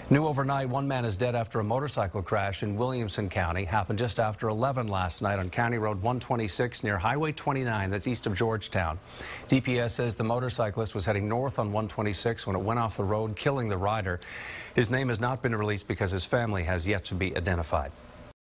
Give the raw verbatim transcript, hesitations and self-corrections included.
New overnight, one man is dead after a motorcycle crash in Williamson County. Happened just after eleven last night on County Road one twenty-six near Highway twenty-nine, that's east of Georgetown. D P S says the motorcyclist was heading north on one twenty-six when it went off the road, killing the rider. His name has not been released because his family has yet to be identified.